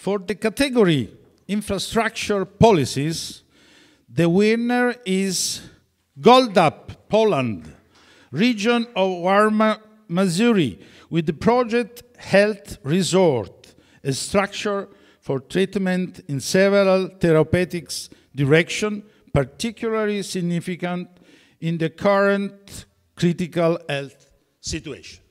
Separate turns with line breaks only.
For the category infrastructure policies, the winner is Goldap, Poland, region of Warmia-Mazury, with the project Health Resort, a structure for treatment in several therapeutic directions, particularly significant in the current critical health situation.